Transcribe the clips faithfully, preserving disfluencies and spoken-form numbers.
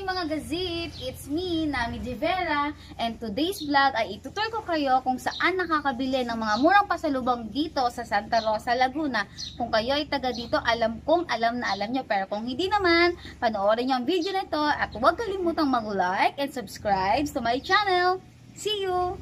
morning mga gazip! It's me, Nami Devera, and today's vlog ay itutur ko kayo kung saan nakakabili ng mga murang pasalubong dito sa Santa Rosa, Laguna. Kung kayo ay taga dito, alam kong alam na alam nyo, pero kung hindi naman, panoorin nyo ang video na ito at huwag kalimutang mag-like and subscribe to my channel. See you!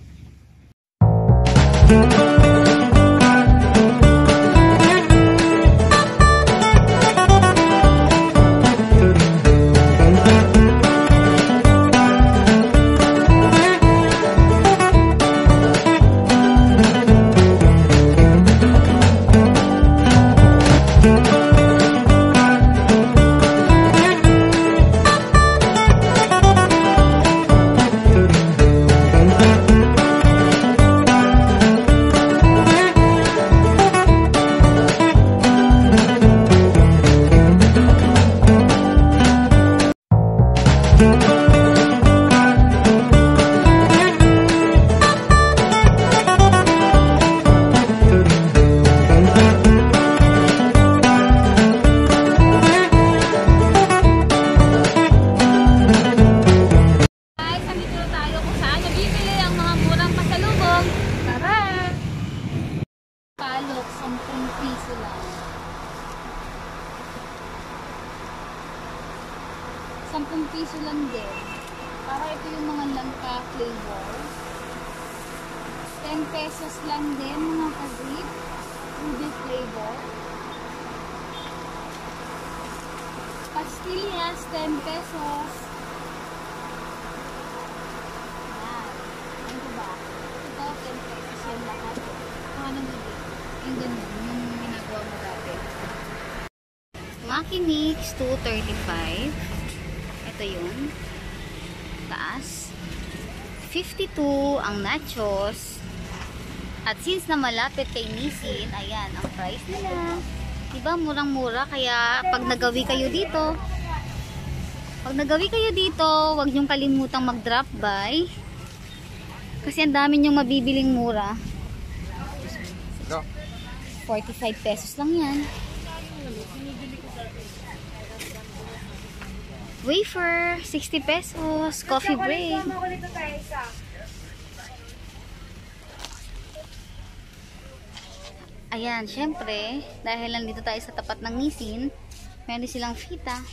sampung piso lang din. Para ito yung mga langka flavor. ten pesos lang din mga kazip. Ruby flavor. Pastillas, ten pesos. Yan. Ano ba? Ito, ten pesos yung lahat. Ano nang bibig? Yung ganun. Yung ginagawa mo dati. Maki Mix, two thirty-five. Ito yun. Taas. fifty-two ang nachos. At since na malapit kay Nissin, ayan, ang price nila. Diba, murang-mura. Kaya, pag nagawi kayo dito, pag nagawi kayo dito, huwag niyong kalimutang mag-drop by. Kasi ang dami niyong mabibiling mura. forty-five pesos lang yan. Wafer, sixty pesos. Coffee break. Ayan, syempre, dahil nandito tayo sa tapat ng Nissin, meron silang fita.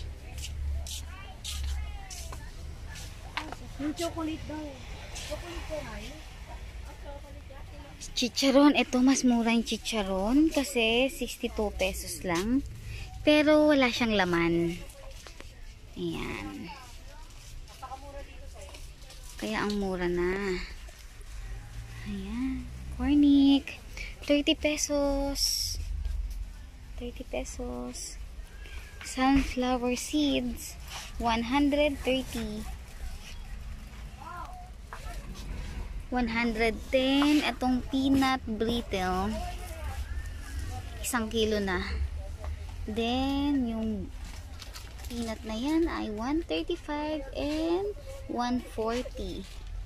Yung chocolate daw. Chocolate ko ngayon. Chicharon, ito mas mura yung chicharon kasi sixty-two pesos lang. Pero wala siyang laman. Ayan. Kaya ang mura na. Ayan. Cornic. thirty pesos. thirty pesos. Sunflower seeds. one hundred thirty. one hundred ten. Itong peanut brittle. Isang kilo na. Then, yung peanut na yan ay one thirty-five and one forty.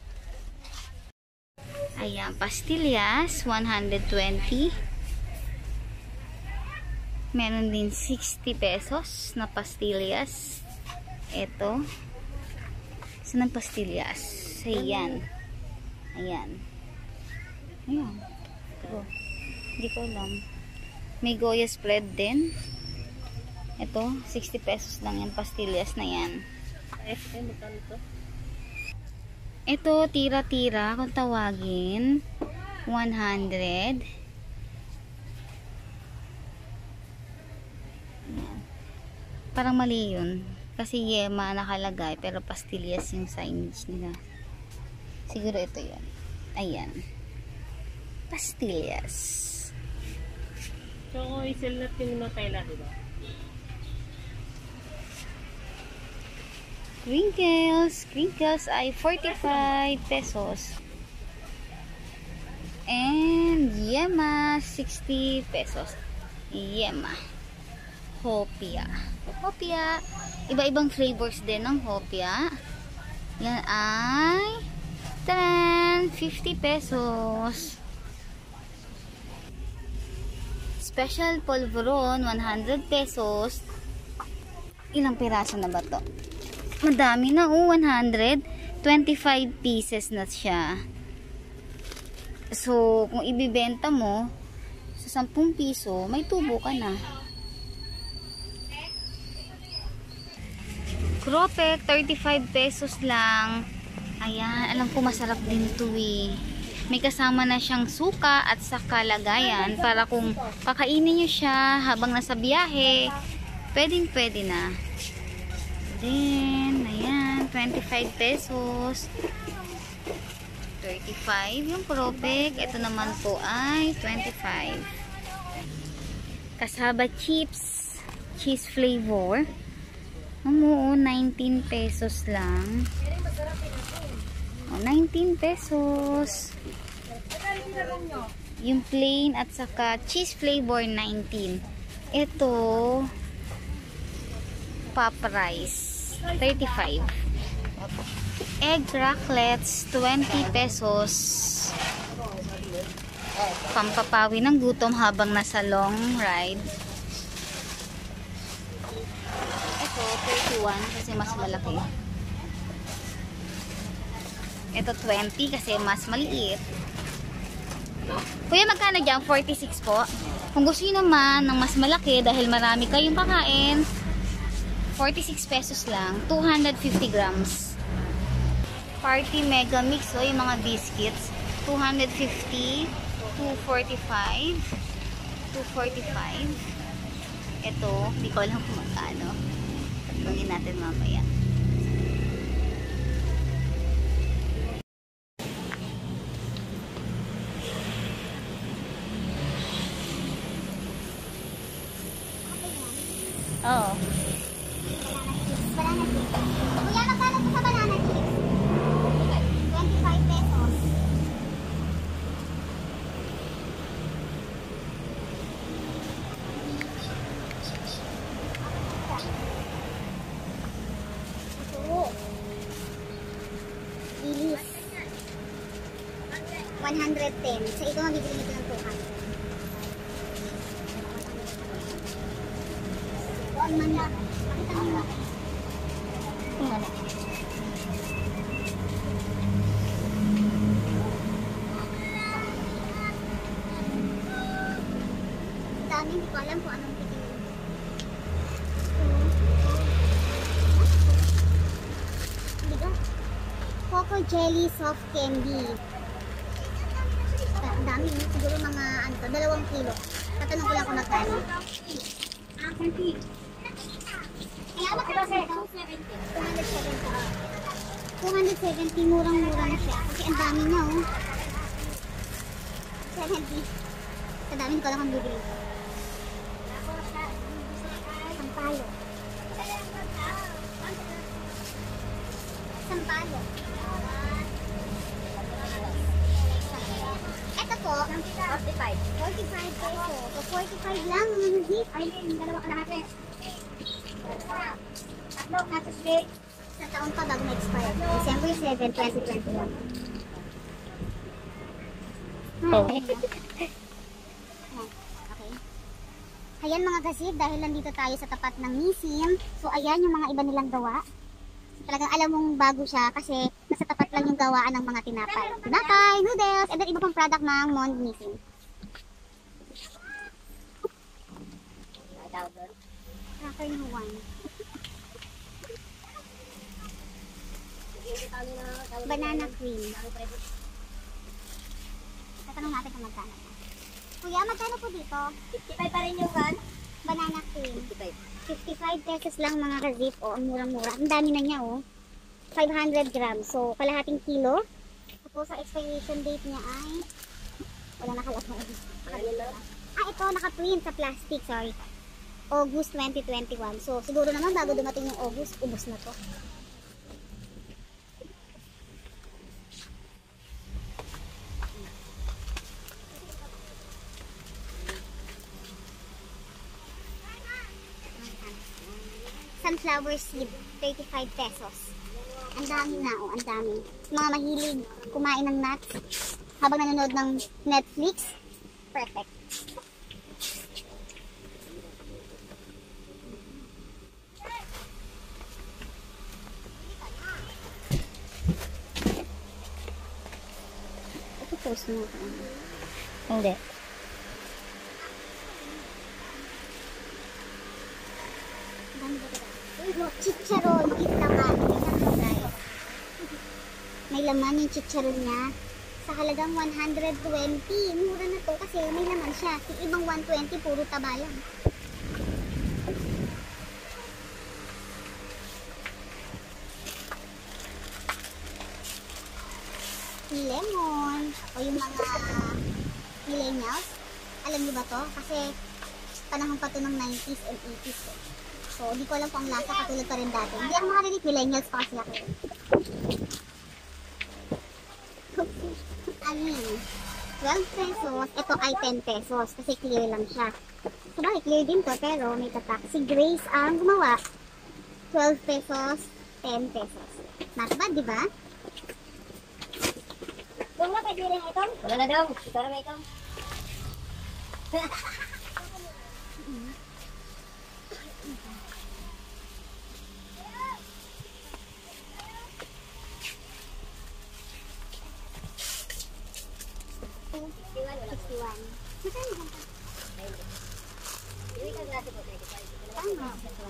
Ayan, pastillas, one hundred twenty. Meron din sixty pesos na pastillas. Ito. Saan ang pastillas? Ayan. Ayan. Ayan. Ito. Hindi ko alam. May Goya spread din. Ito, sixty pesos lang yung pastillas na yan. Ito, tira-tira, kung tawagin, one hundred. Ayan. Parang mali yun. Kasi yema nakalagay, pero pastillas yung signage nila. Siguro ito yun. Ayan. Pastillas. So, isel natin yung Nutella, diba? Crinkles. Crinkles ay forty-five pesos. And Yema, sixty pesos. Yema. Hopia. Hopia. Iba-ibang flavors din ng Hopia. Yan ay ten, fifty pesos. Special polvoron, one hundred pesos. Ilang piraso na ba to? Madami na, oh, one hundred twenty-five pieces na siya. So, kung ibibenta mo sa ten piso, may tubo ka na. Cropek, thirty-five pesos lang. Ayan, alam ko masarap din to eh. May kasama na siyang suka at saka lagayan para kung kakainin nyo siya habang nasa biyahe, pwedeng pwede na. Then, ayan, twenty-five pesos. thirty-five yung Cropek. Ito naman po ay twenty-five. Kasaba chips, cheese flavor. Ano, nineteen pesos lang. Oh, nineteen pesos. Yung plain at saka cheese flavor, nineteen. Ito, pop rice, thirty-five. Egg raclets, twenty pesos. Pampapawi ng gutom habang nasa long ride. Ito, thirty-one kasi mas malaki. Ito, twenty kasi mas maliit. Kuya, magkano dyan? forty-six po. Kung gusto nyo naman ng mas malaki dahil marami kayong kakain, forty-six pesos lang. two hundred fifty grams. Party Mega Mix, o yung mga biscuits. two hundred fifty, two forty-five, two forty-five. Ito, hindi ko alam kung magkano. Tanungin natin mamaya. Oo. Banana chips. Kuya, magkano po sa banana chips? twenty-five pesos. Ito. Ilis. one hundred ten. Sa ito, mabibili nito ng two hundred. Doon man na. Pakita mo na. Ano? Dami, hindi ko alam kung anong pili. Hindi ko. Coco Jelly Soft Candy. Ang dami, siguro mga ano to, dalawang kilo. Tatanong ko lang kung magkano. Ah, thirty. Kaya ba ito sir? two hundred seventy. two hundred seventy, murang-mura na siya. Kasi ang dami na oh. seventy. Sa dami, hindi ko lang kung bibili. Sampalo. Sampalo. Ito po, forty-five. forty-five peso. So, forty-five lang. Ay, dalawa ka lahat eh. Tatlo, natin siya. Sa taon pa bago na-expire. December seventh, twenty twenty-one. Oh. Okay. Ayan mga gasid, dahil nandito tayo sa tapat ng Nissin. So ayan yung mga iba nilang gawa. Talagang alam mong bago siya kasi nasa tapat lang yung gawaan ng mga tinapay. Tinapay, noodles, and then iba pang product ng Mond Nissin. Cracker no one. Banana cream. Tatanong natin kung magkano. Kuya, magkano po dito? fifty-five pa rin yung van? Banana cream. fifty-five. fifty-five pesos lang mga ka-zip. O, ang murang-mura. Ang dami na niya, oh. five hundred grams. So, kalahating kilo. Tapos, sa expiration date niya ay wala nakalagay. Ah, ito, naka-print sa plastic. Sorry. August twenty twenty-one. So, siguro naman bago dumating yung August, ubos na to. Sunflower seed, thirty-five pesos. Ang dami na, oh, ang dami. Mga mahilig kumain ng nuts habang nanonood ng Netflix, perfect. Post mo ko. Hindi. Dami ba ito? Uy, look, chicharon. Eat naman. Tingnan mo, guys. May laman yung chicharon niya. Sa halagang one hundred twenty. Mura na to kasi may laman siya. Yung ibang one twenty, puro taba lang. Lemon. O yung mga millennials. Alam niyo ba to? Kasi panahon pa to ng nineties and eighties. Eh. So, di ko alam kung ang lasa katulad pa rin dati. Hindi ako makarinig millennials pa kasi ako. Ano yun? twelve pesos. Ito ay ten pesos kasi clear lang siya. So, bakit clear din to pero may tatak. Si Grace ang gumawa. twelve pesos, ten pesos. Not bad, di ba? Kung na, pwede rin ito? Wala na daw. Ito na ito. sixty-one. Magkano ba? Tama.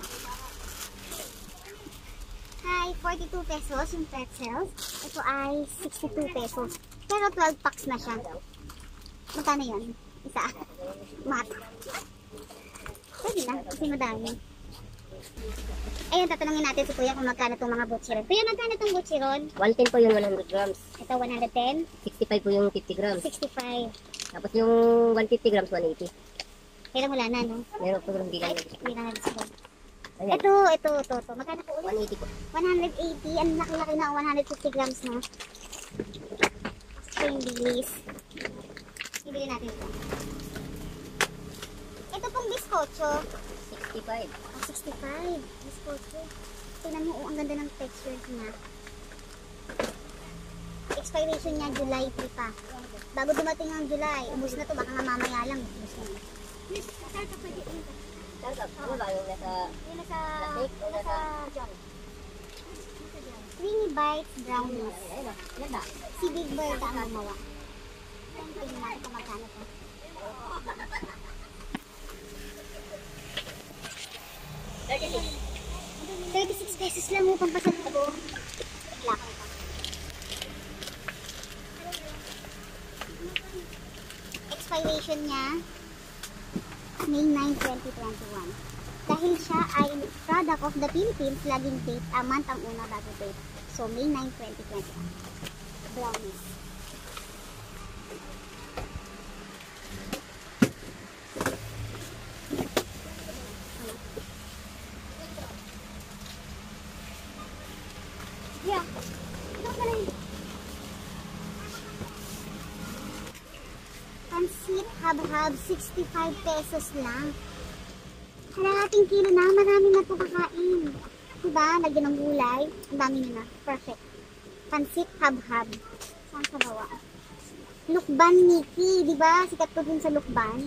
Hi, forty-two pesos yung pretzels. Ito ay sixty-two pesos. Pero twelve packs na siya. Magkano yun? Isa. Mat. Pwede na, kasi madami. Ayun, tatanungin natin si Kuya kung magkano itong mga butchiron. Kuya, magkano itong butchiron? one ten po yung one hundred grams. Ito, one hundred ten. sixty-five po yung fifty grams. sixty-five. Tapos yung one fifty grams, one eighty. Kailan wala na, no? Meron po yung bilang. Ay, hindi na nag-discount. Ayan, Ito, ito, ito, ito. Magkano po ulit? one eighty po. one hundred eighty. Ang laki-laki na, one hundred fifty grams na. Ito yung bilis. Ibili natin ito. Ito pong biskotso. sixty-five. Oh, sixty-five. Biskotso. Tingnan mo, oh, ang ganda ng texture niya. Expiration niya, July three pa. Bago dumating ang July, ubus na to. Baka nga mamaya lang. Ubus na. Miss, saan ka pwede ito? Ano ba yung nasa... Yung nasa... Plastic o Nasa... nasa... Creamy Bites Brownies. Ayun na, yan na. Si Big Bird ang gumawa. Tingnan natin kung magkano to. thirty-six pesos lang upang pasal ko. Lakang pa. Expiration niya May ninth, twenty twenty-one. Dahil siya ay product of the Philippines, laging date, a month ang una bago date. So, May ninth, twenty twenty-one. Brownies. Yeah. Ito pala yun. Pansit hab-hab, sixty-five pesos lang. Kalahating kilo na, marami na ito kakain. Diba? Lagyan ng gulay. Ang dami na na. Perfect. Pansit hab-hab. Saan sa bawa? Lukban Nikki. Diba? Sikat ko din sa Lukban.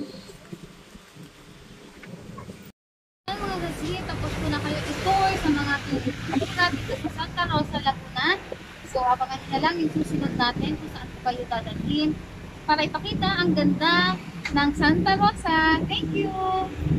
Mga gazi, tapos po na kayo i-tour sa mga pinagpunta dito sa Santa Rosa, Laguna. So, abangan nyo na lang yung susunod natin kung saan po kayo dadalhin para ipakita ang ganda ng Santa Rosa. Thank you!